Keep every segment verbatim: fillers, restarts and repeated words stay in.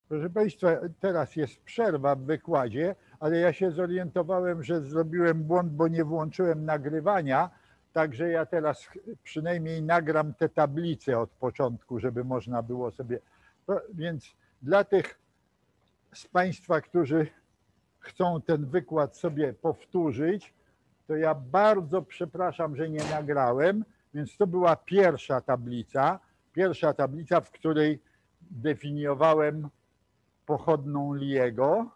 Proszę Państwa, teraz jest przerwa w wykładzie, ale ja się zorientowałem, że zrobiłem błąd, bo nie włączyłem nagrywania, także ja teraz przynajmniej nagram te tablice od początku, żeby można było sobie... Więc dla tych z Państwa, którzy chcą ten wykład sobie powtórzyć, to ja bardzo przepraszam, że nie nagrałem, więc to była pierwsza tablica, pierwsza tablica, w której definiowałem pochodną Liego.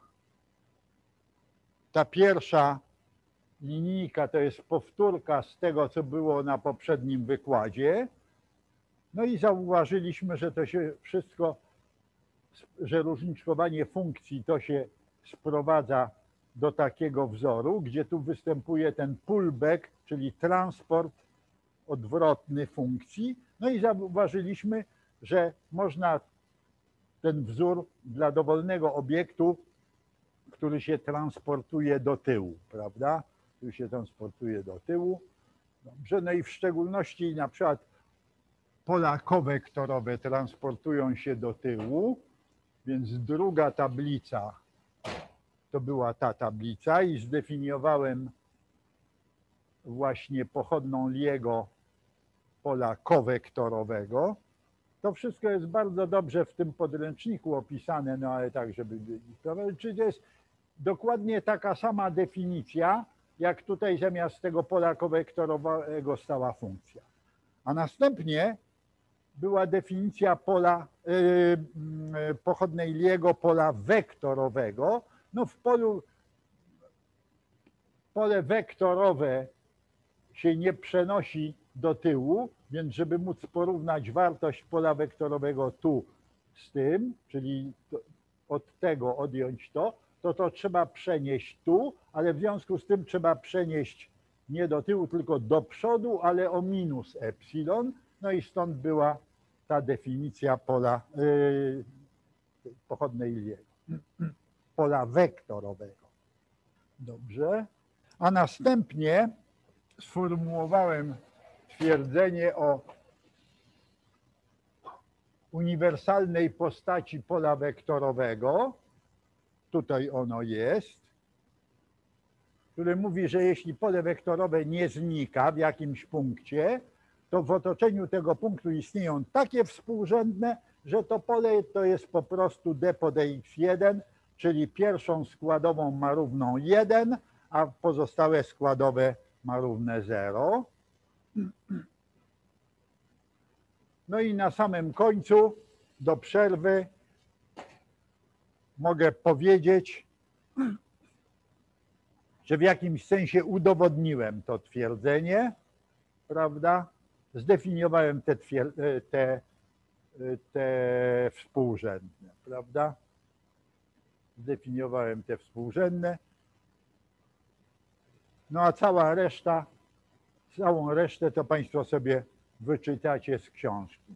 Ta pierwsza linijka to jest powtórka z tego, co było na poprzednim wykładzie. No i zauważyliśmy, że to się wszystko, że różniczkowanie funkcji to się sprowadza do takiego wzoru, gdzie tu występuje ten pullback, czyli transport odwrotny funkcji. No i zauważyliśmy, że można ten wzór dla dowolnego obiektu, który się transportuje do tyłu, prawda? Który się transportuje do tyłu. Dobrze, no i w szczególności na przykład pola kowektorowe transportują się do tyłu, więc druga tablica to była ta tablica i zdefiniowałem właśnie pochodną Liego pola kowektorowego. To wszystko jest bardzo dobrze w tym podręczniku opisane, no ale tak, żeby... Czyli to jest dokładnie taka sama definicja, jak tutaj zamiast tego pola kowektorowego stała funkcja. A następnie była definicja pola yy, pochodnej Liego pola wektorowego. No w polu pole wektorowe się nie przenosi do tyłu, więc żeby móc porównać wartość pola wektorowego tu z tym, czyli od tego odjąć to, to to trzeba przenieść tu, ale w związku z tym trzeba przenieść nie do tyłu, tylko do przodu, ale o minus epsilon. No i stąd była ta definicja pola yy, pochodnej Liego, pola wektorowego. Dobrze. A następnie sformułowałem twierdzenie o uniwersalnej postaci pola wektorowego. Tutaj ono jest, które mówi, że jeśli pole wektorowe nie znika w jakimś punkcie, to w otoczeniu tego punktu istnieją takie współrzędne, że to pole to jest po prostu d pod x jeden, czyli pierwszą składową ma równą jeden, a pozostałe składowe ma równe zero. No i na samym końcu, do przerwy, mogę powiedzieć, że w jakimś sensie udowodniłem to twierdzenie, prawda? Zdefiniowałem te, te, te współrzędne, prawda? Zdefiniowałem te współrzędne. No a cała reszta, całą resztę to Państwo sobie wyczytacie z książki.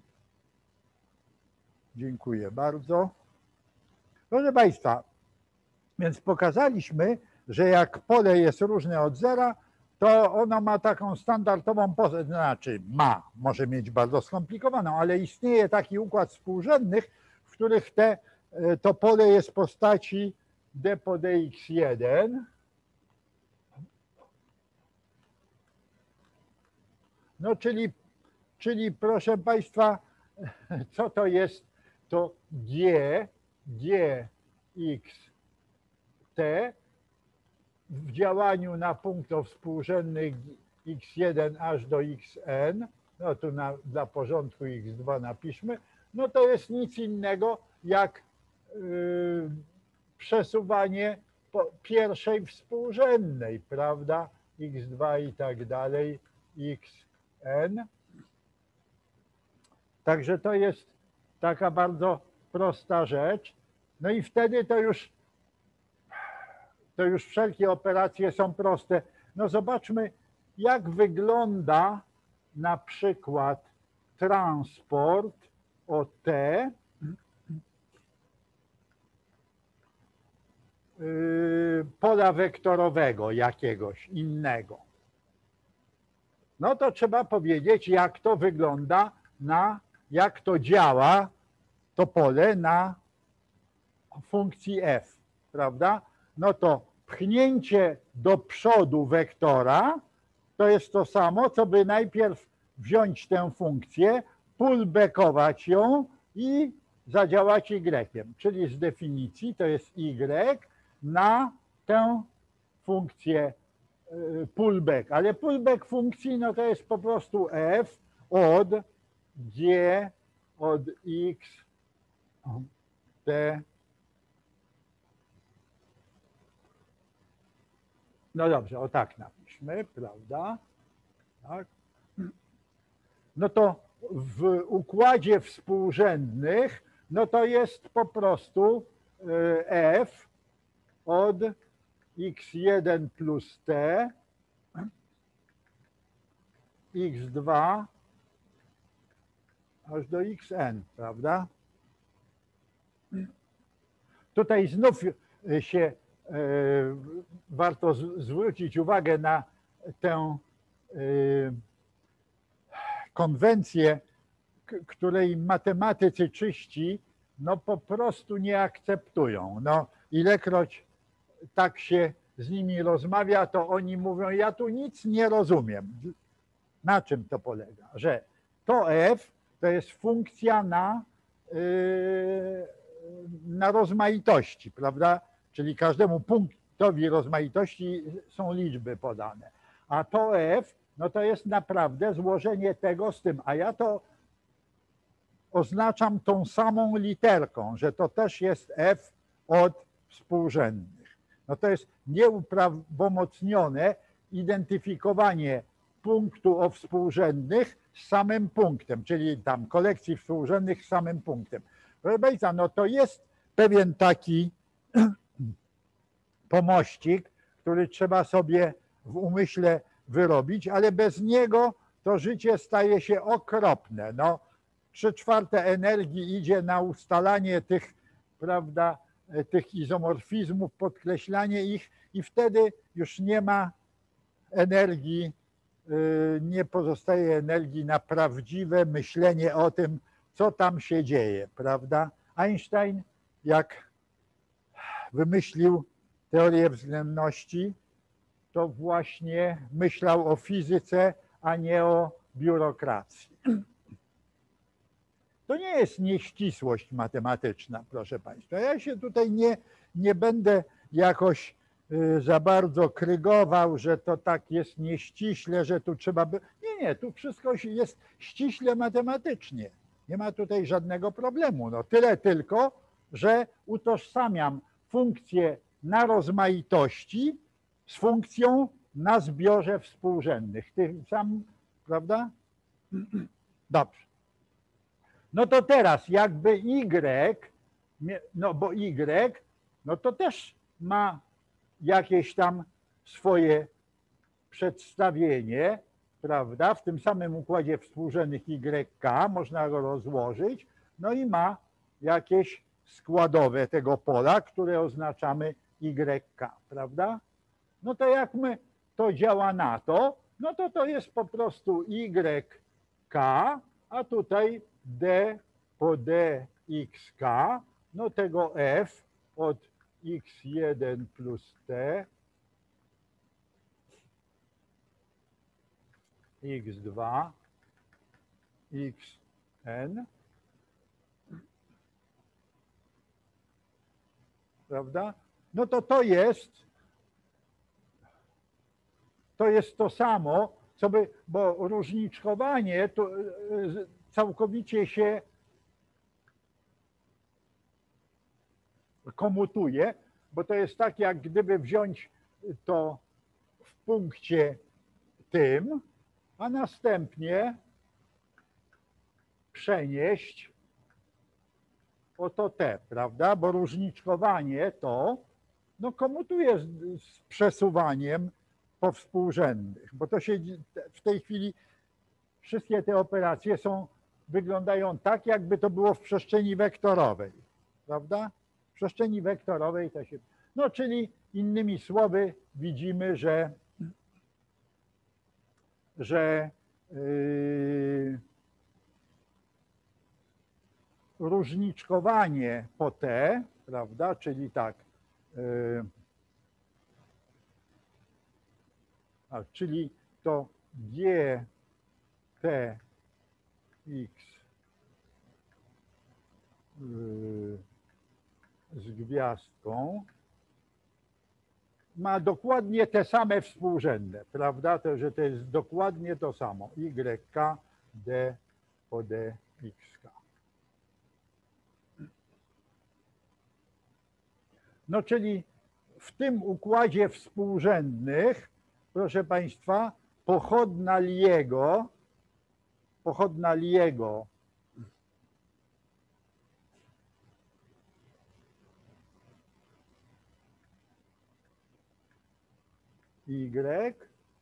Dziękuję bardzo. Proszę Państwa, więc pokazaliśmy, że jak pole jest różne od zera, to ono ma taką standardową postać, znaczy ma, może mieć bardzo skomplikowaną, ale istnieje taki układ współrzędnych, w których te, to pole jest w postaci d pod x jeden. No czyli, czyli proszę Państwa, co to jest? To g, g x t w działaniu na punktów współrzędnych x jeden aż do xn, no tu na, dla porządku x dwa napiszmy, no to jest nic innego jak yy, przesuwanie po pierwszej współrzędnej, prawda? x dwa i tak dalej, xn. Także to jest taka bardzo prosta rzecz. No i wtedy to już, to już wszelkie operacje są proste. No zobaczmy, jak wygląda na przykład transport o t yy, pola wektorowego jakiegoś innego. No to trzeba powiedzieć, jak to wygląda na, jak to działa to pole na funkcji f, prawda? No to pchnięcie do przodu wektora to jest to samo, co by najpierw wziąć tę funkcję, pullbackować ją i zadziałać y, czyli z definicji to jest y na tę funkcję pullback, ale pullback funkcji no to jest po prostu f od g od x t. No dobrze, o tak napiszmy, prawda? Tak. No to w układzie współrzędnych, no to jest po prostu f od x jeden plus t, x dwa aż do xn, prawda? Tutaj znów się warto zwrócić uwagę na tę konwencję, której matematycy czyści no po prostu nie akceptują. No ilekroć tak się z nimi rozmawia, to oni mówią, ja tu nic nie rozumiem. Na czym to polega? Że to f to jest funkcja na, na rozmaitości, prawda? Czyli każdemu punktowi rozmaitości są liczby podane. A to f, no to jest naprawdę złożenie tego z tym, a ja to oznaczam tą samą literką, że to też jest f od współrzędnych. No to jest nieuprawomocnione identyfikowanie punktu o współrzędnych z samym punktem, czyli tam kolekcji współrzędnych z samym punktem. Proszę Państwa, no to jest pewien taki pomościk, który trzeba sobie w umyśle wyrobić, ale bez niego to życie staje się okropne. No, trzy czwarte energii idzie na ustalanie tych, prawda, tych izomorfizmów, podkreślanie ich i wtedy już nie ma energii, nie pozostaje energii na prawdziwe myślenie o tym, co tam się dzieje, prawda? Einstein, jak wymyślił teorię względności, to właśnie myślał o fizyce, a nie o biurokracji. To nie jest nieścisłość matematyczna, proszę Państwa. Ja się tutaj nie, nie będę jakoś za bardzo krygował, że to tak jest nieściśle, że tu trzeba by... Nie, nie, tu wszystko jest ściśle matematycznie. Nie ma tutaj żadnego problemu. No tyle tylko, że utożsamiam funkcję na rozmaitości z funkcją na zbiorze współrzędnych. Tym samym, prawda? Dobrze. No to teraz jakby y, no bo y, no to też ma jakieś tam swoje przedstawienie, prawda? W tym samym układzie współrzędnych yk można go rozłożyć, no i ma jakieś składowe tego pola, które oznaczamy yk, prawda? No to jak my to działa na to, no to to jest po prostu yk, a tutaj d po dxk, no tego f od x jeden plus t, x dwa, xn, prawda? No to to jest, to jest to samo, co by, bo różniczkowanie to całkowicie się komutuje, bo to jest tak, jak gdyby wziąć to w punkcie tym, a następnie przenieść o to t, prawda? Bo różniczkowanie to no, komutuje z, z przesuwaniem powspółrzędnych, bo to się w tej chwili wszystkie te operacje są, wyglądają tak, jakby to było w przestrzeni wektorowej, prawda? W przestrzeni wektorowej to się... No, czyli innymi słowy widzimy, że, że yy, różniczkowanie po t prawda? Czyli tak, yy, a, czyli to G T X yy, z gwiazdką ma dokładnie te same współrzędne, prawda? To, że to jest dokładnie to samo. Y K D po D X K. No czyli w tym układzie współrzędnych, proszę Państwa, pochodna Liego, pochodna Liego Y,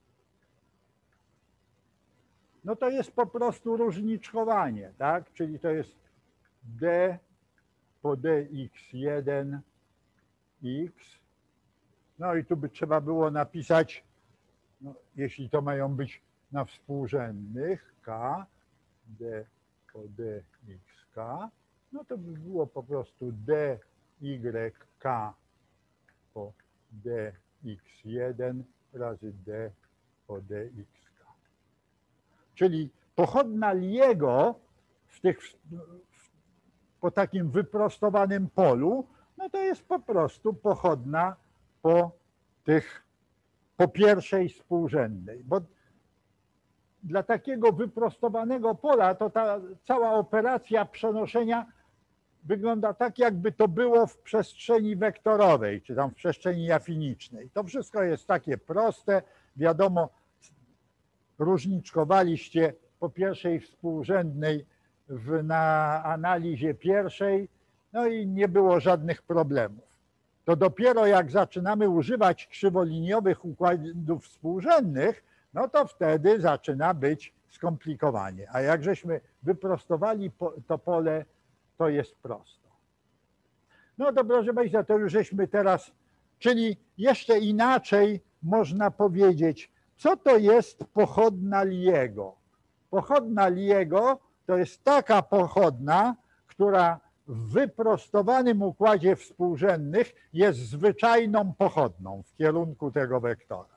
no to jest po prostu różniczkowanie, tak? Czyli to jest D po D X jeden X. No i tu by trzeba było napisać, no, jeśli to mają być na współrzędnych, K, D po D X K, no to by było po prostu D Y K po D X jeden razy D po D X K. Czyli pochodna Liego w tych, po takim wyprostowanym polu, no to jest po prostu pochodna po tych, po pierwszej współrzędnej. Bo dla takiego wyprostowanego pola to ta cała operacja przenoszenia wygląda tak, jakby to było w przestrzeni wektorowej, czy tam w przestrzeni afinicznej. To wszystko jest takie proste, wiadomo, różniczkowaliście po pierwszej współrzędnej w, na analizie pierwszej, no i nie było żadnych problemów. To dopiero jak zaczynamy używać krzywoliniowych układów współrzędnych, no to wtedy zaczyna być skomplikowanie. A jak żeśmy wyprostowali to pole, to jest prosto. No to proszę Państwa, to już żeśmy teraz, czyli jeszcze inaczej można powiedzieć, co to jest pochodna Liego. Pochodna Liego to jest taka pochodna, która w wyprostowanym układzie współrzędnych jest zwyczajną pochodną w kierunku tego wektora.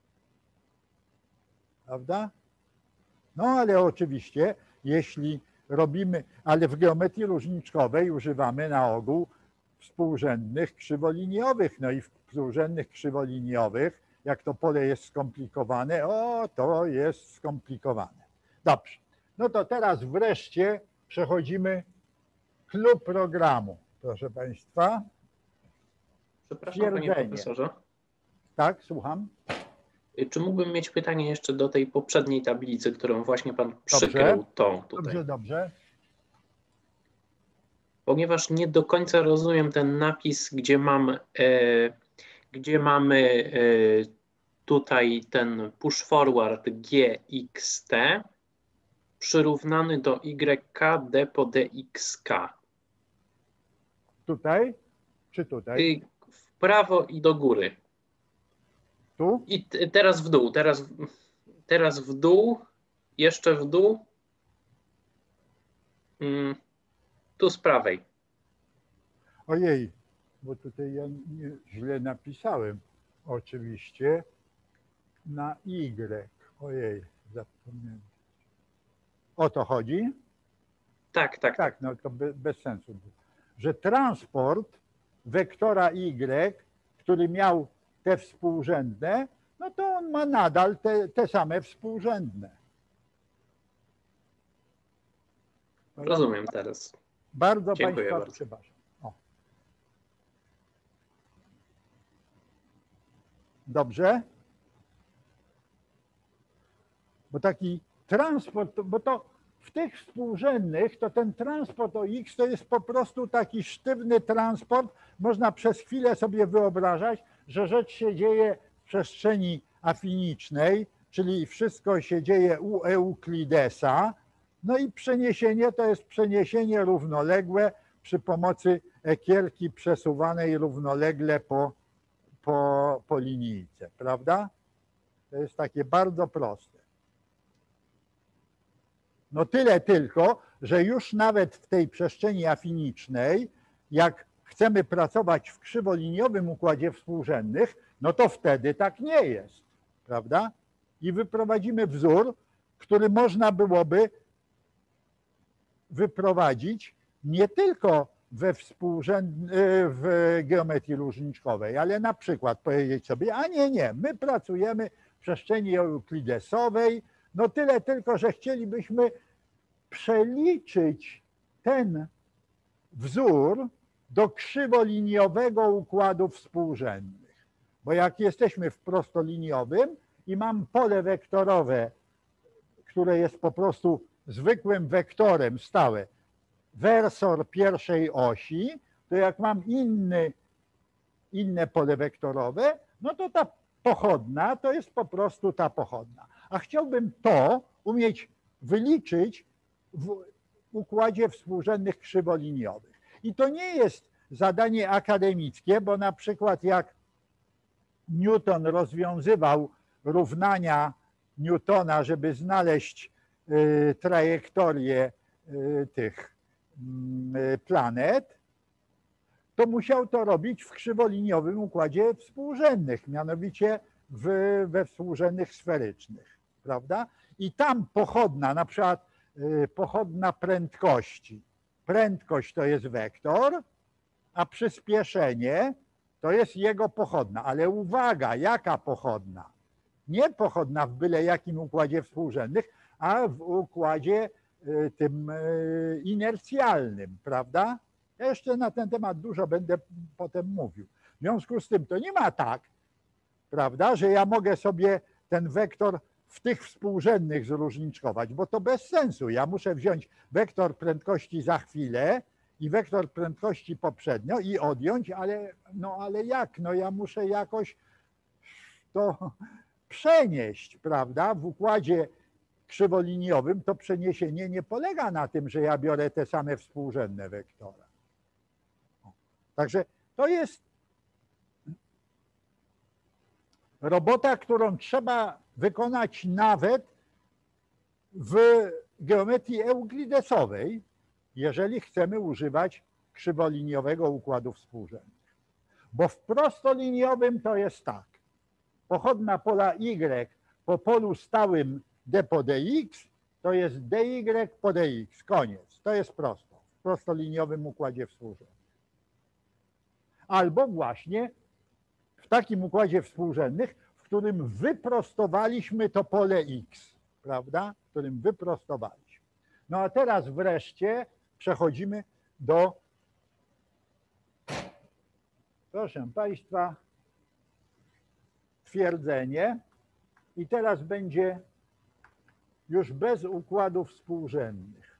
Prawda? No ale oczywiście, jeśli robimy, ale w geometrii różniczkowej używamy na ogół współrzędnych krzywoliniowych. No i w współrzędnych krzywoliniowych, jak to pole jest skomplikowane, o, to jest skomplikowane. Dobrze, no to teraz wreszcie przechodzimy klub programu, proszę Państwa. Przepraszam, panie profesorze. Tak, słucham. Czy mógłbym mieć pytanie jeszcze do tej poprzedniej tablicy, którą właśnie pan przykrył tą tutaj? Dobrze, dobrze. Ponieważ nie do końca rozumiem ten napis, gdzie mam, e, gdzie mamy e, tutaj ten push forward G X T przyrównany do Y K D po D X K. Tutaj czy tutaj? W prawo i do góry. Tu? I teraz w dół, teraz, teraz w dół, jeszcze w dół. Mm, tu z prawej. Ojej, bo tutaj ja nie, źle napisałem. Oczywiście na Y. Ojej, zapomniałem. O to chodzi? Tak, tak. Tak, no to be, bez sensu. Że transport wektora Y, który miał te współrzędne, no to on ma nadal te, te same współrzędne. Rozumiem teraz. Bardzo Dziękuję Państwa bardzo. przepraszam. O. Dobrze? Bo taki transport, bo to w tych współrzędnych, to ten transport o X to jest po prostu taki sztywny transport. Można przez chwilę sobie wyobrażać, że rzecz się dzieje w przestrzeni afinicznej, czyli wszystko się dzieje u Euklidesa. No i przeniesienie to jest przeniesienie równoległe przy pomocy ekierki przesuwanej równolegle po, po, po linijce, prawda? To jest takie bardzo proste. No tyle tylko, że już nawet w tej przestrzeni afinicznej, jak chcemy pracować w krzywoliniowym układzie współrzędnych, no to wtedy tak nie jest, prawda? I wyprowadzimy wzór, który można byłoby wyprowadzić nie tylko we współrzęd... w geometrii różniczkowej, ale na przykład powiedzieć sobie, a nie, nie, my pracujemy w przestrzeni euklidesowej, no tyle tylko, że chcielibyśmy przeliczyć ten wzór do krzywoliniowego układu współrzędnych. Bo jak jesteśmy w prostoliniowym i mam pole wektorowe, które jest po prostu zwykłym wektorem stałe, wersor pierwszej osi, to jak mam inny, inne pole wektorowe, no to ta pochodna to jest po prostu ta pochodna. A chciałbym to umieć wyliczyć w układzie współrzędnych krzywoliniowych. I to nie jest zadanie akademickie, bo na przykład jak Newton rozwiązywał równania Newtona, żeby znaleźć y, trajektorię y, tych y, planet, to musiał to robić w krzywoliniowym układzie współrzędnych, mianowicie w, we współrzędnych sferycznych, prawda? I tam pochodna, na przykład y, pochodna prędkości. Prędkość to jest wektor, a przyspieszenie to jest jego pochodna. Ale uwaga, jaka pochodna? Nie pochodna w byle jakim układzie współrzędnych, a w układzie y, tym y, inercjalnym, prawda? Ja jeszcze na ten temat dużo będę potem mówił. W związku z tym to nie ma tak, prawda, że ja mogę sobie ten wektor w tych współrzędnych zróżniczkować, bo to bez sensu. Ja muszę wziąć wektor prędkości za chwilę i wektor prędkości poprzednio i odjąć, ale, no, ale jak? No ja muszę jakoś to przenieść, prawda? W układzie krzywoliniowym to przeniesienie nie polega na tym, że ja biorę te same współrzędne wektory. Także to jest robota, którą trzeba wykonać nawet w geometrii euklidesowej, jeżeli chcemy używać krzywoliniowego układu współrzędnych. Bo w prostoliniowym to jest tak. Pochodna pola Y po polu stałym d po dx to jest dy po dx. Koniec. To jest prosto. W prostoliniowym układzie współrzędnych. Albo właśnie w takim układzie współrzędnych, w którym wyprostowaliśmy to pole x, prawda? W którym wyprostowaliśmy. No a teraz wreszcie przechodzimy do, proszę Państwa, twierdzenie. I teraz będzie już bez układów współrzędnych.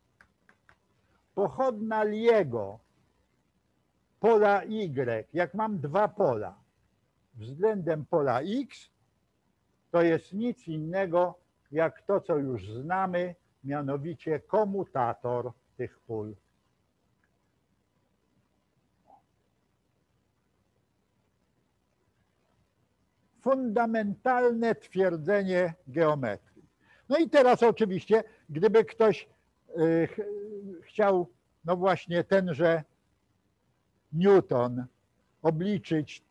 Pochodna Liego pola Y, jak mam dwa pola względem pola X, to jest nic innego jak to, co już znamy, mianowicie komutator tych pól. Fundamentalne twierdzenie geometrii. No i teraz oczywiście, gdyby ktoś y, ch chciał, no właśnie tenże Newton obliczyć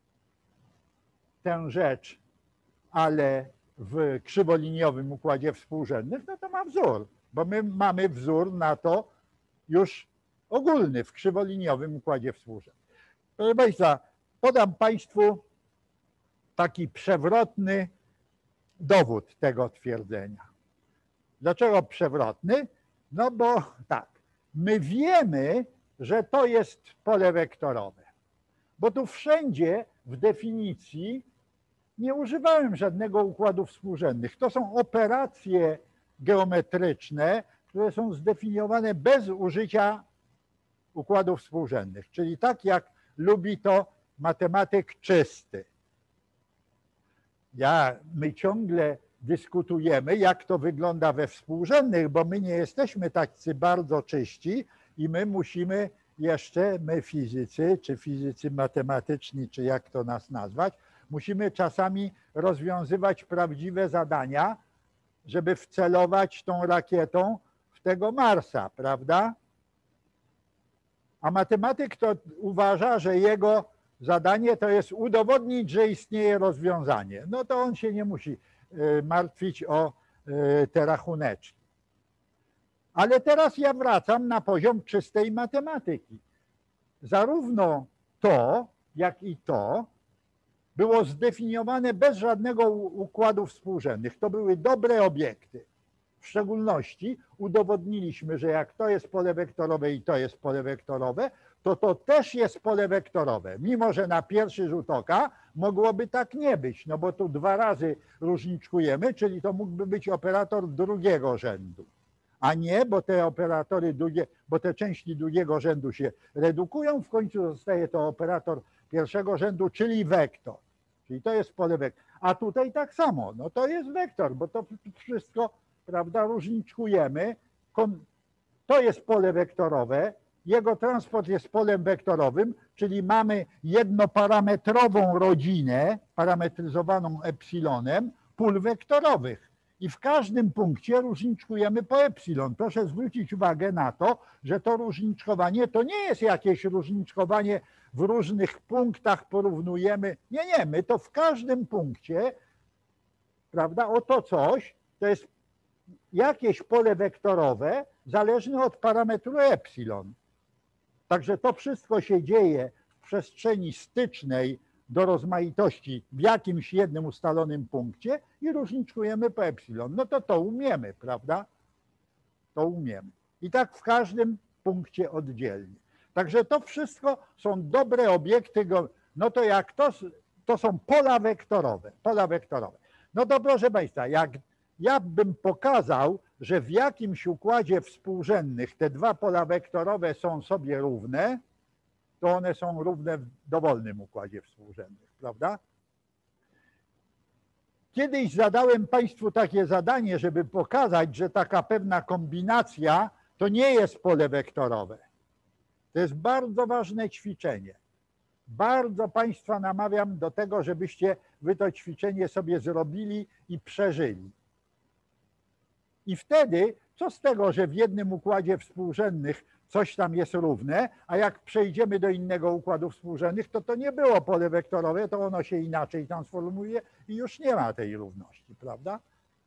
tę rzecz, ale w krzywoliniowym układzie współrzędnych, no to ma wzór, bo my mamy wzór na to już ogólny w krzywoliniowym układzie współrzędnych. Proszę Państwa, podam Państwu taki przewrotny dowód tego twierdzenia. Dlaczego przewrotny? No bo tak, my wiemy, że to jest pole wektorowe, bo tu wszędzie w definicji nie używałem żadnego układu współrzędnych. To są operacje geometryczne, które są zdefiniowane bez użycia układów współrzędnych, czyli tak jak lubi to matematyk czysty. Ja, my ciągle dyskutujemy, jak to wygląda we współrzędnych, bo my nie jesteśmy tacy bardzo czyści i my musimy jeszcze, my fizycy, czy fizycy matematyczni, czy jak to nas nazwać, musimy czasami rozwiązywać prawdziwe zadania, żeby wcelować tą rakietą w tego Marsa, prawda? A matematyk to uważa, że jego zadanie to jest udowodnić, że istnieje rozwiązanie. No to on się nie musi martwić o te rachuneczki. Ale teraz ja wracam na poziom czystej matematyki. Zarówno to, jak i to było zdefiniowane bez żadnego układu współrzędnych. To były dobre obiekty. W szczególności udowodniliśmy, że jak to jest pole wektorowe i to jest pole wektorowe, to to też jest pole wektorowe. Mimo że na pierwszy rzut oka mogłoby tak nie być, no bo tu dwa razy różniczkujemy, czyli to mógłby być operator drugiego rzędu. A nie, bo te operatory drugie, bo te części drugiego rzędu się redukują, w końcu zostaje to operator pierwszego rzędu, czyli wektor. Czyli to jest pole wektor. A tutaj tak samo, no to jest wektor, bo to wszystko, prawda, różniczkujemy. To jest pole wektorowe, jego transport jest polem wektorowym, czyli mamy jednoparametrową rodzinę, parametryzowaną epsilonem, pól wektorowych. I w każdym punkcie różniczkujemy po epsilon. Proszę zwrócić uwagę na to, że to różniczkowanie to nie jest jakieś różniczkowanie w różnych punktach porównujemy. Nie, nie, my to w każdym punkcie, prawda, oto coś, to jest jakieś pole wektorowe zależne od parametru epsilon. Także to wszystko się dzieje w przestrzeni stycznej do rozmaitości w jakimś jednym ustalonym punkcie i różniczkujemy po epsilon. No to to umiemy, prawda? To umiemy. I tak w każdym punkcie oddzielnie. Także to wszystko są dobre obiekty, no to jak to, to są pola wektorowe, pola wektorowe. No to proszę Państwa, jak ja bym pokazał, że w jakimś układzie współrzędnych te dwa pola wektorowe są sobie równe, to one są równe w dowolnym układzie współrzędnych, prawda? Kiedyś zadałem Państwu takie zadanie, żeby pokazać, że taka pewna kombinacja to nie jest pole wektorowe. To jest bardzo ważne ćwiczenie. Bardzo Państwa namawiam do tego, żebyście wy to ćwiczenie sobie zrobili i przeżyli. I wtedy, co z tego, że w jednym układzie współrzędnych coś tam jest równe, a jak przejdziemy do innego układu współrzędnych, to to nie było pole wektorowe, to ono się inaczej transformuje i już nie ma tej równości, prawda?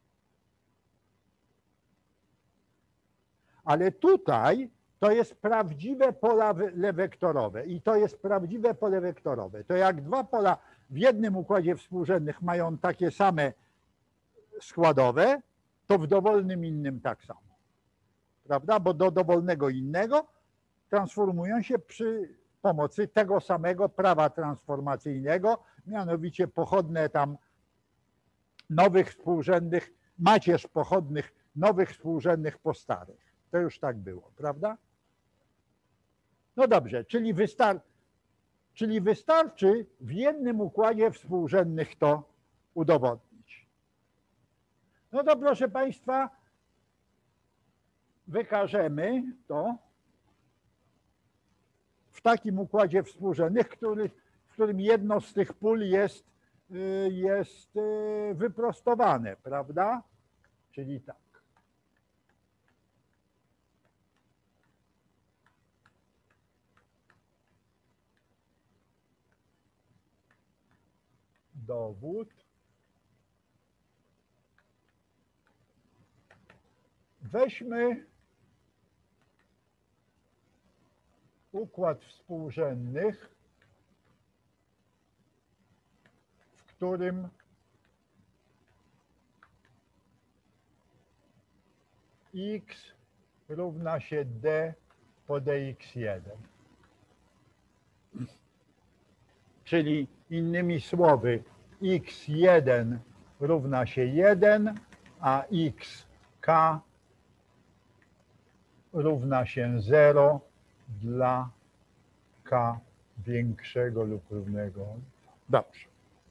Ale tutaj to jest prawdziwe pole wektorowe i to jest prawdziwe pole wektorowe. To jak dwa pola w jednym układzie współrzędnych mają takie same składowe, to w dowolnym innym tak samo. Prawda? Bo do dowolnego innego transformują się przy pomocy tego samego prawa transformacyjnego, mianowicie pochodne tam nowych współrzędnych, macierz pochodnych nowych współrzędnych po starych. To już tak było, prawda? No dobrze, czyli, wystar czyli wystarczy w jednym układzie współrzędnych to udowodnić. No to proszę Państwa, wykażemy to w takim układzie współrzędnych, który, w którym jedno z tych pól jest, jest wyprostowane, prawda? Czyli tak. Dowód. Weźmy układ współrzędnych, w którym x równa się d po dx jeden. Czyli innymi słowy x jeden równa się jeden, a xk równa się zero dla k większego lub równego. Dobrze.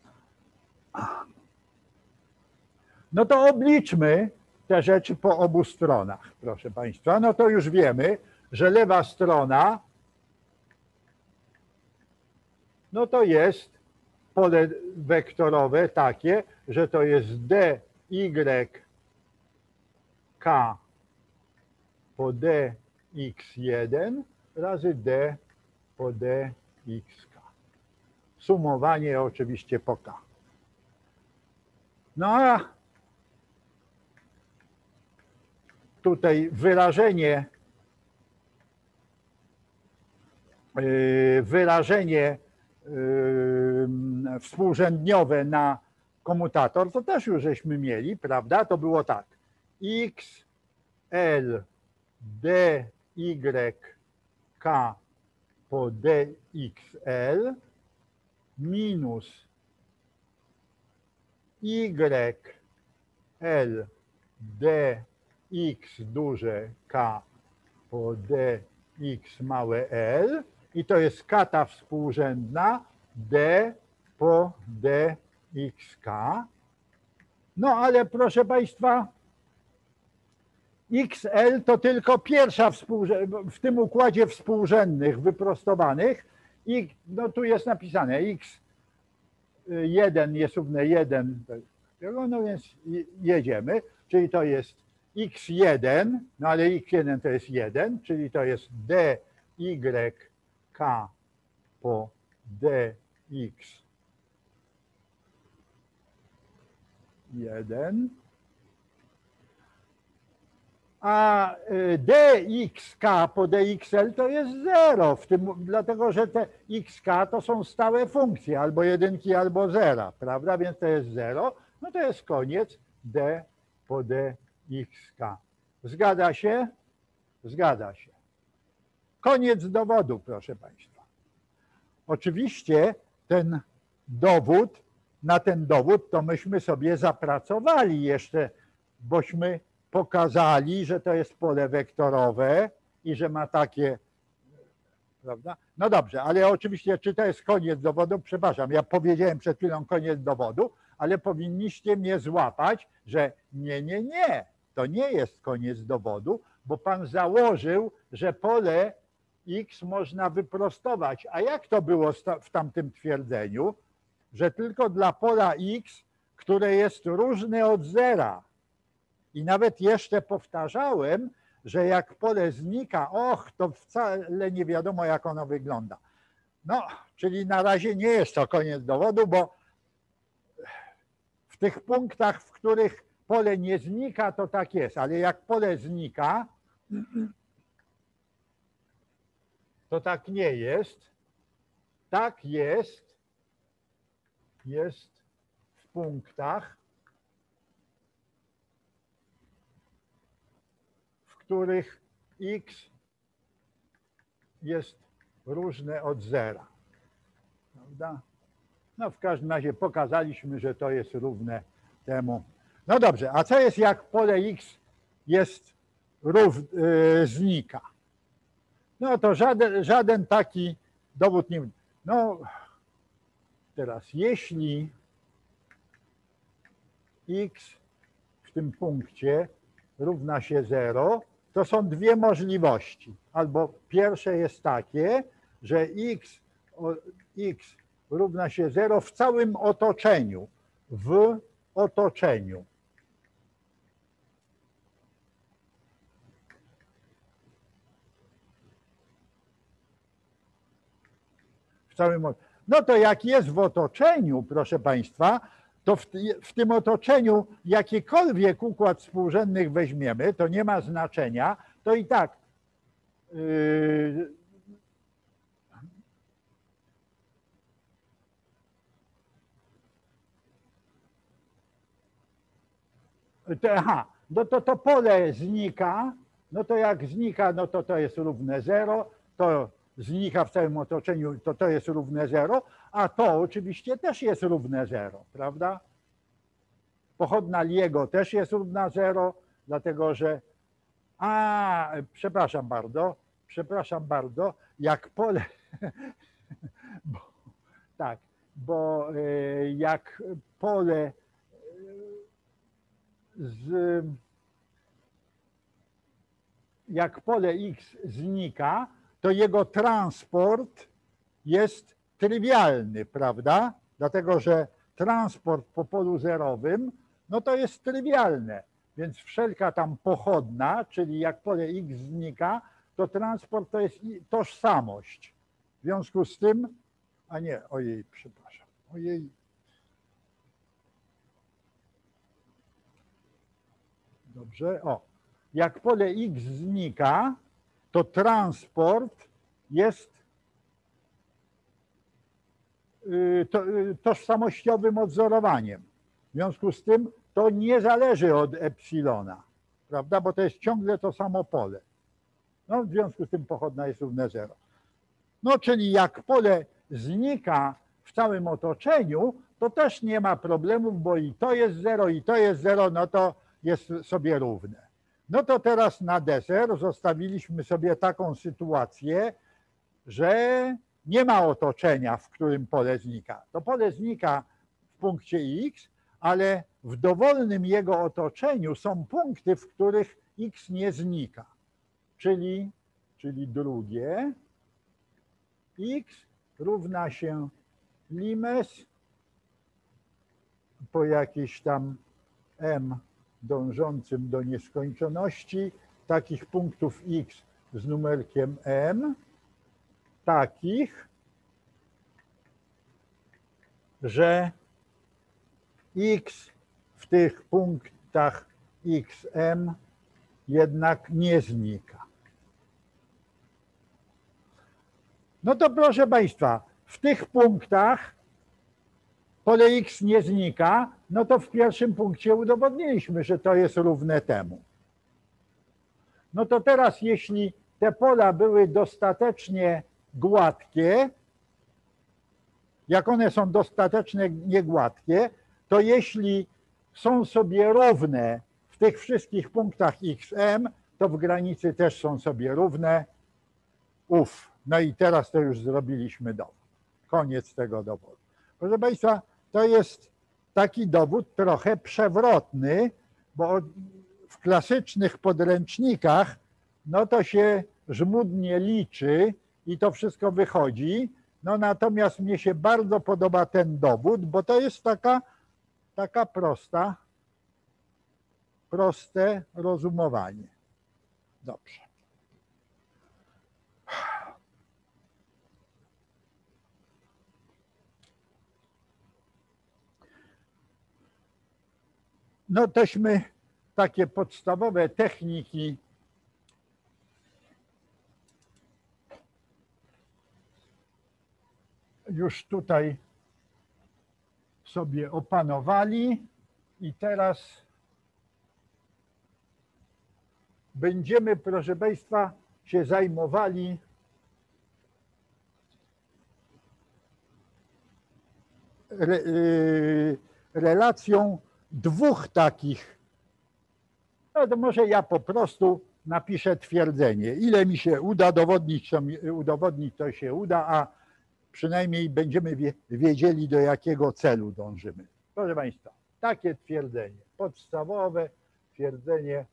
No to obliczmy te rzeczy po obu stronach, proszę Państwa. No to już wiemy, że lewa strona no to jest pole wektorowe takie, że to jest dyk po dx jeden, razy d po dx. Sumowanie oczywiście po k. No a tutaj wyrażenie wyrażenie współrzędniowe na komutator to też już żeśmy mieli, prawda? To było tak. X, L, D, Y, K po dxl minus Y, L, D, X duże K po dx małe l i to jest kata współrzędna D po dxk. No ale proszę Państwa, xl to tylko pierwsza w tym układzie współrzędnych wyprostowanych i no tu jest napisane x jeden jest równe jeden, no więc jedziemy, czyli to jest x jeden, no ale x jeden to jest jeden, czyli to jest dyk po dx jeden, a dxk po dxl to jest zero, w tym, dlatego że te xk to są stałe funkcje, albo jedynki, albo zera, prawda, więc to jest zero, no to jest koniec d po dxk. Zgadza się? Zgadza się. Koniec dowodu, proszę Państwa. Oczywiście ten dowód, na ten dowód to myśmy sobie zapracowali jeszcze, bośmy pokazali, że to jest pole wektorowe i że ma takie, prawda? No dobrze, ale oczywiście, czy to jest koniec dowodu? Przepraszam, ja powiedziałem przed chwilą koniec dowodu, ale powinniście mnie złapać, że nie, nie, nie, to nie jest koniec dowodu, bo Pan założył, że pole X można wyprostować. A jak to było w tamtym twierdzeniu? Że tylko dla pola X, które jest różne od zera. I nawet jeszcze powtarzałem, że jak pole znika, och, to wcale nie wiadomo, jak ono wygląda. No, czyli na razie nie jest to koniec dowodu, bo w tych punktach, w których pole nie znika, to tak jest, ale jak pole znika, to tak nie jest. Tak jest, jest w punktach, w których x jest różne od zera. Prawda? No w każdym razie pokazaliśmy, że to jest równe temu. No dobrze, a co jest, jak pole x jest rów, yy, znika? No to żaden, żaden taki dowód nie... No teraz, jeśli x w tym punkcie równa się zero, to są dwie możliwości. Albo pierwsze jest takie, że x, x równa się zero w całym otoczeniu, w otoczeniu. W całym, no to jak jest w otoczeniu, proszę Państwa, to w, w tym otoczeniu jakikolwiek układ współrzędnych weźmiemy, to nie ma znaczenia, to i tak yy, to, aha, no to to pole znika, no to jak znika, no to to jest równe zero, to znika w całym otoczeniu, to to jest równe zero, a to oczywiście też jest równe zero, prawda? Pochodna Liego też jest równa zero, dlatego że, a, przepraszam bardzo, przepraszam bardzo, jak pole, bo, tak, bo jak pole z, jak pole X znika, to jego transport jest trywialny, prawda? Dlatego, że transport po polu zerowym, no to jest trywialne. Więc wszelka tam pochodna, czyli jak pole X znika, to transport to jest tożsamość. W związku z tym, a nie, ojej, przepraszam, ojej. Dobrze, o. Jak pole X znika, to transport jest to, tożsamościowym odzorowaniem. W związku z tym to nie zależy od epsilona, prawda, bo to jest ciągle to samo pole. No, w związku z tym pochodna jest równe zero. No, czyli jak pole znika w całym otoczeniu, to też nie ma problemów, bo i to jest zero, i to jest zero, no to jest sobie równe. No to teraz na deser zostawiliśmy sobie taką sytuację, że nie ma otoczenia, w którym pole znika. To pole znika w punkcie X, ale w dowolnym jego otoczeniu są punkty, w których X nie znika. Czyli, czyli drugie X równa się limes po jakiejś tam m dążącym do nieskończoności takich punktów X z numerkiem m, takich, że X w tych punktach xm jednak nie znika. No to proszę Państwa, w tych punktach pole X nie znika, no to w pierwszym punkcie udowodniliśmy, że to jest równe temu. No to teraz, jeśli te pola były dostatecznie gładkie, jak one są dostatecznie niegładkie, to jeśli są sobie równe w tych wszystkich punktach xm, to w granicy też są sobie równe. Uf, no i teraz to już zrobiliśmy dowód. Koniec tego dowodu. Proszę Państwa, to jest taki dowód trochę przewrotny, bo w klasycznych podręcznikach no to się żmudnie liczy i to wszystko wychodzi. No natomiast mnie się bardzo podoba ten dowód, bo to jest taka, taka prosta, proste rozumowanie. Dobrze. No tośmy takie podstawowe techniki już tutaj sobie opanowali i teraz będziemy, proszę Państwa, się zajmowali re, y, relacją dwóch takich. No to może ja po prostu napiszę twierdzenie. Ile mi się uda dowodnić, to, mi, udowodnić, to się uda, a przynajmniej będziemy wiedzieli, do jakiego celu dążymy. Proszę Państwa, takie twierdzenie, podstawowe twierdzenie.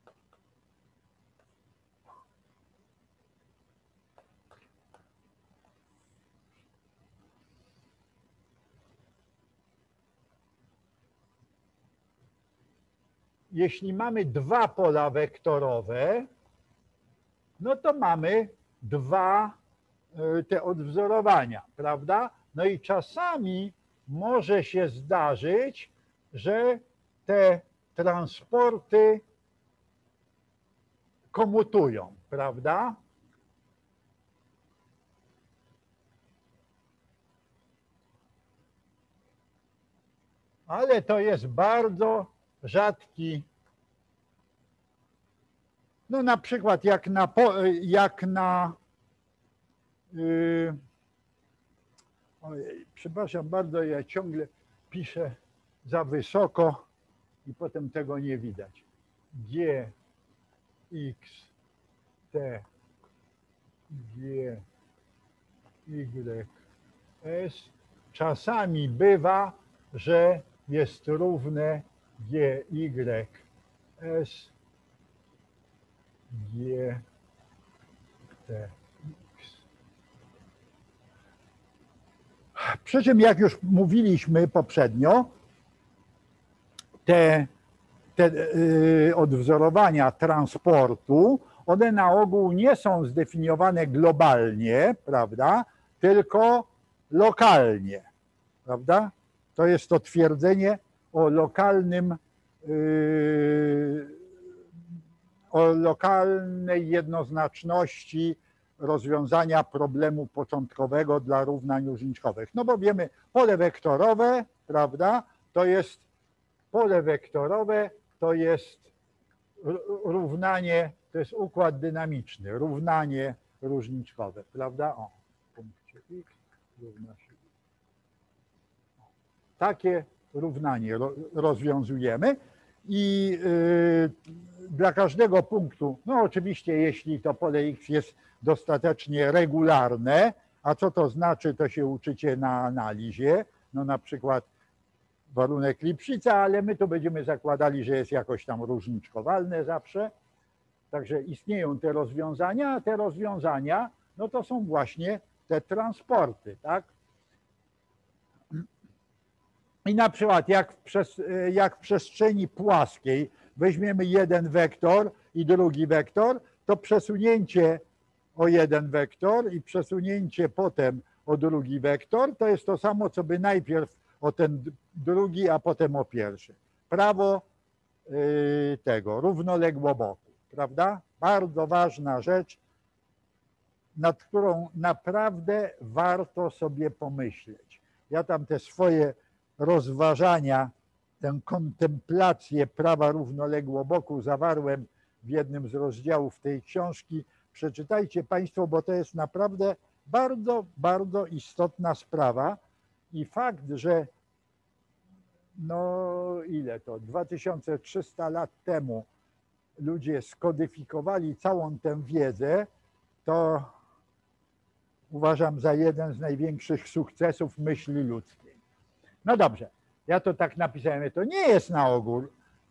Jeśli mamy dwa pola wektorowe, no to mamy dwa te odwzorowania, prawda? No i czasami może się zdarzyć, że te transporty komutują, prawda? Ale to jest bardzo rzadki, no na przykład jak na, jak na yy, ojej, przepraszam bardzo, ja ciągle piszę za wysoko i potem tego nie widać. G, X, T, G, Y, S. Czasami bywa, że jest równe G, Y, S, G, T, X. Przy czym, jak już mówiliśmy poprzednio, te, te yy, odwzorowania transportu, one na ogół nie są zdefiniowane globalnie, prawda, tylko lokalnie, prawda? To jest to twierdzenie o lokalnym, yy, o lokalnej jednoznaczności rozwiązania problemu początkowego dla równań różniczkowych. No bo wiemy, pole wektorowe, prawda, to jest pole wektorowe, to jest równanie, to jest układ dynamiczny, równanie różniczkowe, prawda? O, w punkcie x równa się. Takie równanie rozwiązujemy i yy, dla każdego punktu, no oczywiście jeśli to pole x jest dostatecznie regularne, a co to znaczy, to się uczycie na analizie, no na przykład warunek Lipszica, ale my tu będziemy zakładali, że jest jakoś tam różniczkowalne zawsze. Także istnieją te rozwiązania, a te rozwiązania, no to są właśnie te transporty, tak? I na przykład jak w, przes jak w przestrzeni płaskiej weźmiemy jeden wektor i drugi wektor, to przesunięcie o jeden wektor i przesunięcie potem o drugi wektor, to jest to samo, co by najpierw o ten drugi, a potem o pierwszy. Prawo yy, tego równoległoboku, prawda? Bardzo ważna rzecz, nad którą naprawdę warto sobie pomyśleć. Ja tam te swoje rozważania, tę kontemplację prawa równoległoboku zawarłem w jednym z rozdziałów tej książki. Przeczytajcie Państwo, bo to jest naprawdę bardzo, bardzo istotna sprawa i fakt, że no ile to, dwa tysiące trzysta lat temu ludzie skodyfikowali całą tę wiedzę, to uważam za jeden z największych sukcesów myśli ludzkiej. No dobrze, ja to tak napisałem, to nie jest na ogół.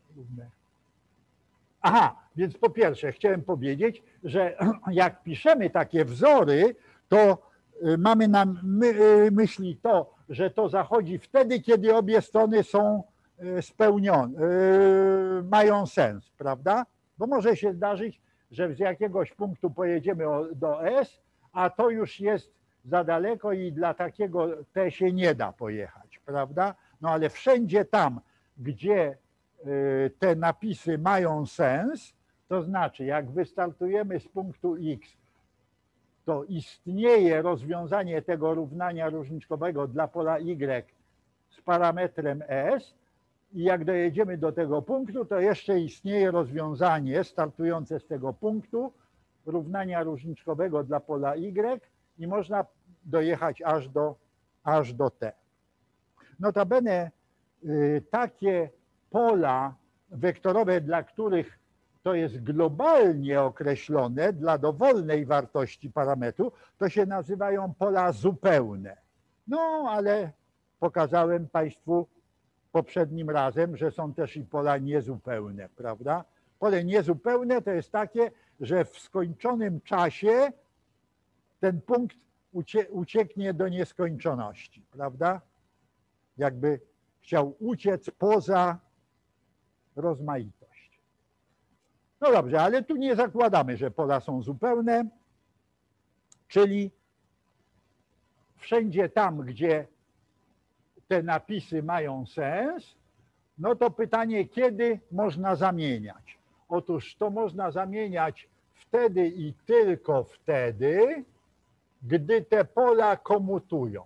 Aha, więc po pierwsze chciałem powiedzieć, że jak piszemy takie wzory, to mamy na myśli to, że to zachodzi wtedy, kiedy obie strony są spełnione, mają sens, prawda? Bo może się zdarzyć, że z jakiegoś punktu pojedziemy do S, a to już jest za daleko i dla takiego T się nie da pojechać, prawda? No ale wszędzie tam, gdzie te napisy mają sens, to znaczy jak wystartujemy z punktu X, to istnieje rozwiązanie tego równania różniczkowego dla pola Y z parametrem S i jak dojedziemy do tego punktu, to jeszcze istnieje rozwiązanie startujące z tego punktu równania różniczkowego dla pola Y i można dojechać aż do, aż do T. Notabene y, takie pola wektorowe, dla których to jest globalnie określone dla dowolnej wartości parametru, to się nazywają pola zupełne. No ale pokazałem Państwu poprzednim razem, że są też i pola niezupełne, prawda? Pole niezupełne to jest takie, że w skończonym czasie ten punkt ucie ucieknie do nieskończoności, prawda? Jakby chciał uciec poza rozmaitość. No dobrze, ale tu nie zakładamy, że pola są zupełne, czyli wszędzie tam, gdzie te napisy mają sens, no to pytanie, kiedy można zamieniać? Otóż to można zamieniać wtedy i tylko wtedy, gdy te pola komutują.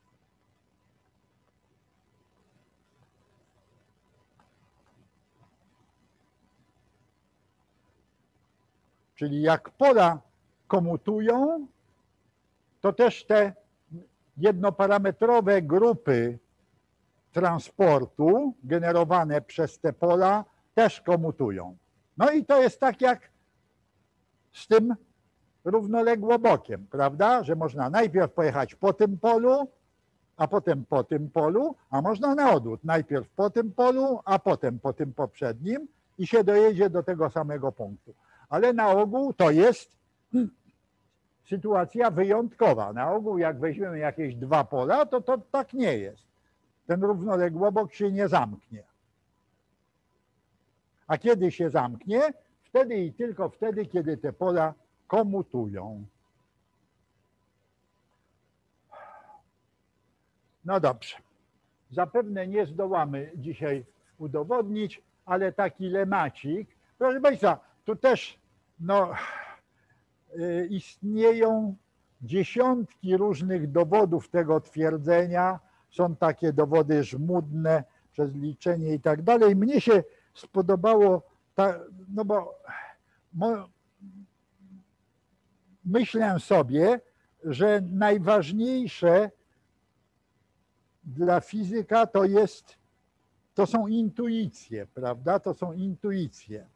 Czyli jak pola komutują, to też te jednoparametrowe grupy transportu generowane przez te pola też komutują. No i to jest tak jak z tym równoległobokiem, prawda? Że można najpierw pojechać po tym polu, a potem po tym polu, a można na odwrót. Najpierw po tym polu, a potem po tym poprzednim i się dojedzie do tego samego punktu. Ale na ogół to jest sytuacja wyjątkowa. Na ogół jak weźmiemy jakieś dwa pola, to to tak nie jest. Ten równoległobok się nie zamknie. A kiedy się zamknie? wtedy i tylko wtedy, kiedy te pola komutują. No dobrze. Zapewne nie zdołamy dzisiaj udowodnić, ale taki lemacik. Proszę Państwa, tu też no, y, istnieją dziesiątki różnych dowodów tego twierdzenia. Są takie dowody żmudne przez liczenie i tak dalej. Mnie się spodobało, ta, no bo mo, myślę sobie, że najważniejsze dla fizyka to jest, to są intuicje, prawda? To są intuicje.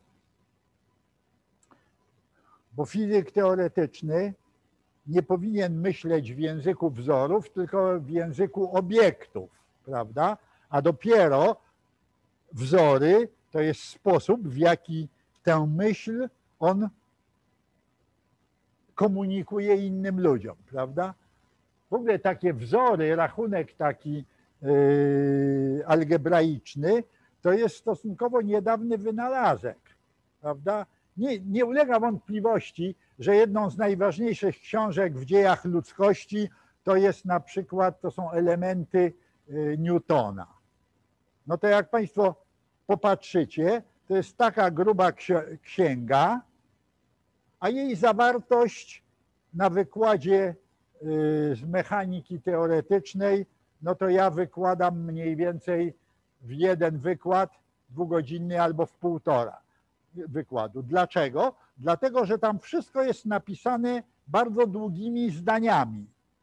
Bo fizyk teoretyczny nie powinien myśleć w języku wzorów, tylko w języku obiektów, prawda? A dopiero wzory to jest sposób, w jaki tę myśl on komunikuje innym ludziom, prawda? W ogóle takie wzory, rachunek taki yy, algebraiczny, to jest stosunkowo niedawny wynalazek, prawda? Nie, nie ulega wątpliwości, że jedną z najważniejszych książek w dziejach ludzkości to jest na przykład, to są elementy yy, Newtona. No to jak Państwo popatrzycie, to jest taka gruba księga, a jej zawartość na wykładzie z mechaniki teoretycznej, no to ja wykładam mniej więcej w jeden wykład dwugodzinny albo w półtora wykładu. Dlaczego? Dlatego, że tam wszystko jest napisane bardzo długimi zdaniami.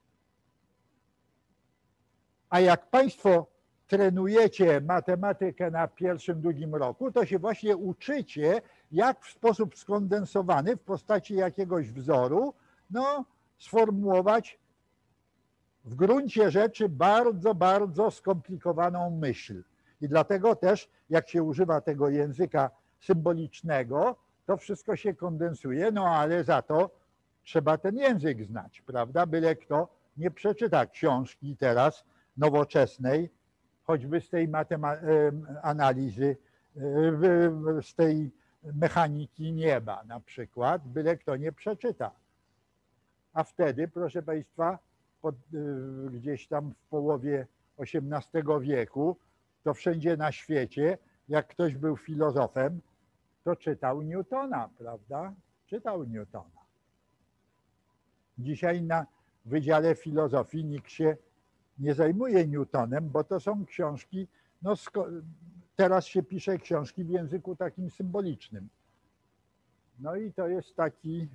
A jak Państwo trenujecie matematykę na pierwszym, drugim roku, to się właśnie uczycie, jak w sposób skondensowany w postaci jakiegoś wzoru, no, sformułować w gruncie rzeczy bardzo, bardzo skomplikowaną myśl. I dlatego też, jak się używa tego języka symbolicznego, to wszystko się kondensuje, no ale za to trzeba ten język znać, prawda? Byle kto nie przeczyta książki teraz nowoczesnej, choćby z tej analizy, z tej mechaniki nieba na przykład, byle kto nie przeczyta. A wtedy, proszę Państwa, pod, gdzieś tam w połowie osiemnastego wieku, to wszędzie na świecie, jak ktoś był filozofem, to czytał Newtona, prawda? Czytał Newtona. Dzisiaj na Wydziale Filozofii nikt się nie zajmuje Newtonem, bo to są książki, no teraz się pisze książki w języku takim symbolicznym. No i to jest taki,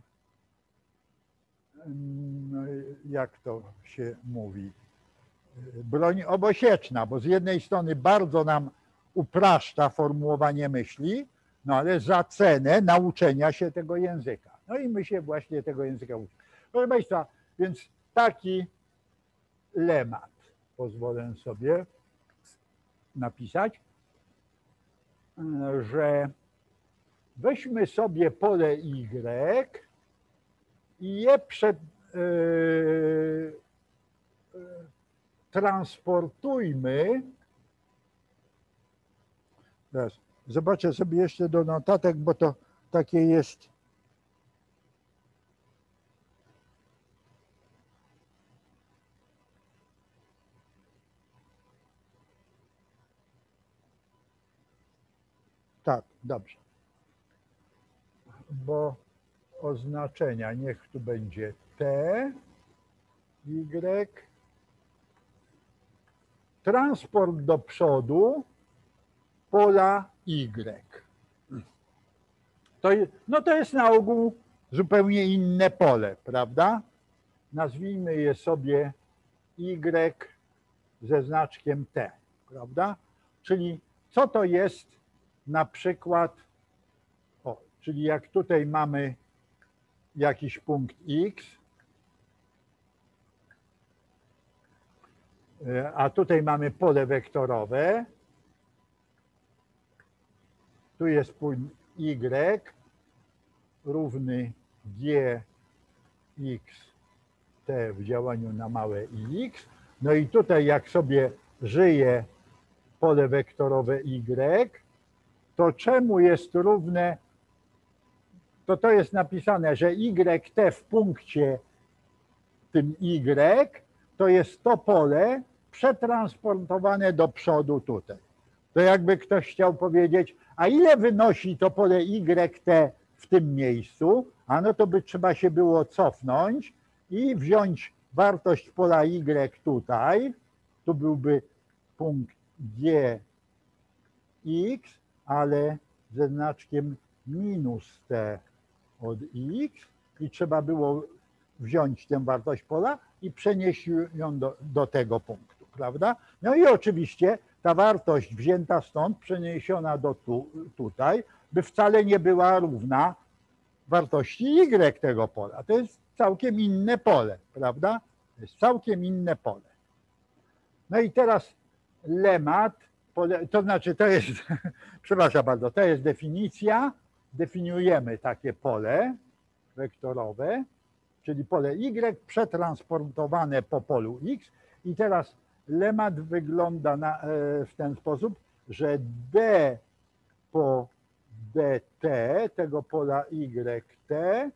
jak to się mówi, broń obosieczna, bo z jednej strony bardzo nam upraszcza formułowanie myśli, no ale za cenę nauczenia się tego języka. No i my się właśnie tego języka uczymy. Proszę Państwa, więc taki lemat pozwolę sobie napisać, że weźmy sobie pole Y i je przed, yy, transportujmy. Teraz zobaczę sobie jeszcze do notatek, bo to takie jest. Tak, dobrze. Bo oznaczenia niech tu będzie T, Y. Transport do przodu pola Y. To, no to jest na ogół zupełnie inne pole, prawda? Nazwijmy je sobie Y ze znaczkiem T, prawda? Czyli co to jest na przykład, o, czyli jak tutaj mamy jakiś punkt X, a tutaj mamy pole wektorowe, tu jest punkt Y równy G X T w działaniu na małe X. No i tutaj jak sobie żyje pole wektorowe Y, to czemu jest równe to to jest napisane, że Y T w punkcie tym Y to jest to pole przetransportowane do przodu tutaj. To jakby ktoś chciał powiedzieć, a ile wynosi to pole Y T w tym miejscu? A no to by trzeba się było cofnąć i wziąć wartość pola Y tutaj. Tu byłby punkt G X, ale ze znaczkiem minus T od X i trzeba było wziąć tę wartość pola i przenieść ją do, do tego punktu, prawda? No i oczywiście ta wartość wzięta stąd, przeniesiona do tu, tutaj, by wcale nie była równa wartości Y tego pola. To jest całkiem inne pole, prawda? To jest całkiem inne pole. No i teraz lemat, pole, to znaczy to jest, przepraszam bardzo, to jest definicja, definiujemy takie pole wektorowe, czyli pole Y przetransportowane po polu X i teraz lemat wygląda na, w ten sposób, że D po dt tego pola YT,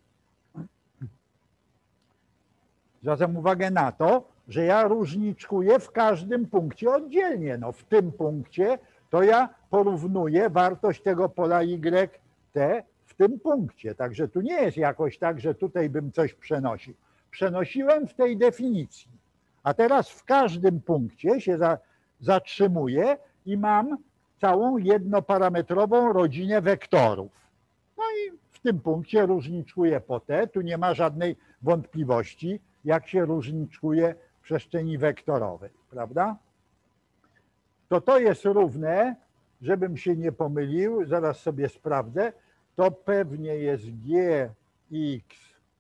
zwracam uwagę na to, że ja różniczkuję w każdym punkcie oddzielnie. No w tym punkcie to ja porównuję wartość tego pola YT w tym punkcie. Także tu nie jest jakoś tak, że tutaj bym coś przenosił. Przenosiłem w tej definicji. A teraz w każdym punkcie się za, zatrzymuję i mam całą jednoparametrową rodzinę wektorów. No i w tym punkcie różniczkuję po T. Tu nie ma żadnej wątpliwości, jak się różniczkuje w przestrzeni wektorowej, prawda? To to jest równe, żebym się nie pomylił, zaraz sobie sprawdzę, to pewnie jest G X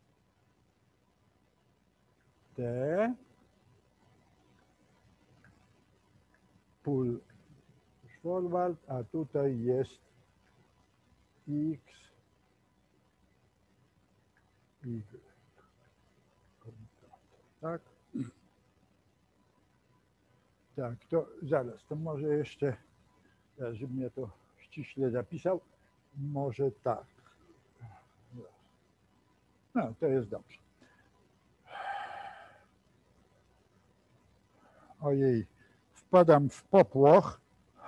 T pull forward, a tutaj jest X Y. Tak? Tak, to zaraz, to może jeszcze, żebym ja to ściśle zapisał, może tak. No, to jest dobrze. Ojej, wpadam w popłoch.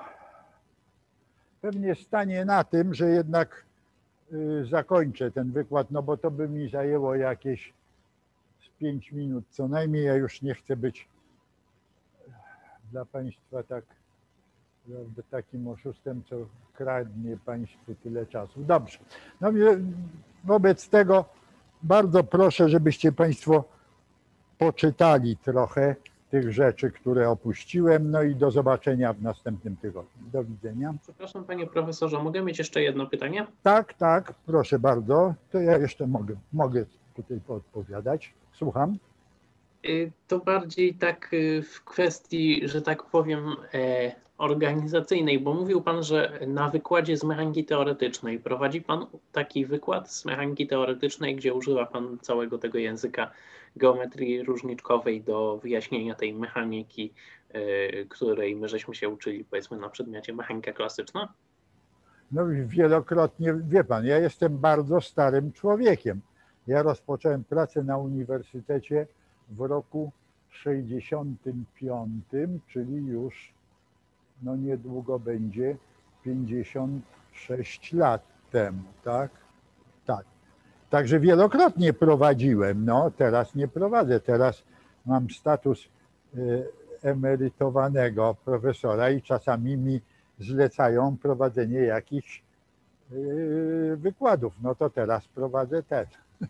Pewnie stanie na tym, że jednak y, zakończę ten wykład, no bo to by mi zajęło jakieś z pięć minut co najmniej. Ja już nie chcę być dla Państwa tak, prawda, takim oszustem, co kradnie Państwu tyle czasu. Dobrze. No, wobec tego bardzo proszę, żebyście Państwo poczytali trochę tych rzeczy, które opuściłem. No i do zobaczenia w następnym tygodniu. Do widzenia. Przepraszam, panie profesorze, mogę mieć jeszcze jedno pytanie? Tak, tak, proszę bardzo. To ja jeszcze mogę, mogę tutaj odpowiadać. Słucham. To bardziej tak w kwestii, że tak powiem, organizacyjnej, bo mówił pan, że na wykładzie z mechaniki teoretycznej prowadzi pan taki wykład z mechaniki teoretycznej, gdzie używa pan całego tego języka geometrii różniczkowej do wyjaśnienia tej mechaniki, której my żeśmy się uczyli, powiedzmy, na przedmiocie mechanika klasyczna? No wielokrotnie, wie pan, ja jestem bardzo starym człowiekiem. Ja rozpocząłem pracę na uniwersytecie w roku sześćdziesiątym piątym, czyli już no niedługo będzie pięćdziesiąt sześć lat temu, tak? Tak. Także wielokrotnie prowadziłem, no teraz nie prowadzę, teraz mam status emerytowanego profesora i czasami mi zlecają prowadzenie jakichś wykładów, no to teraz prowadzę ten.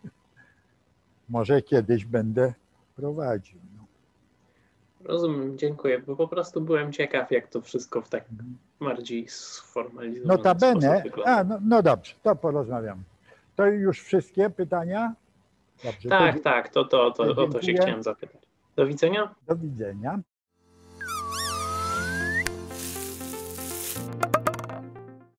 Może kiedyś będę prowadził. No. Rozumiem, dziękuję, bo po prostu byłem ciekaw, jak to wszystko w tak bardziej sformalizowanym Notabene, sposób wygląda. a, no, no dobrze, to porozmawiam. To już wszystkie pytania? Dobrze, tak, to, tak, to, to, to, o to się dziękuję. chciałem zapytać. Do widzenia. Do widzenia.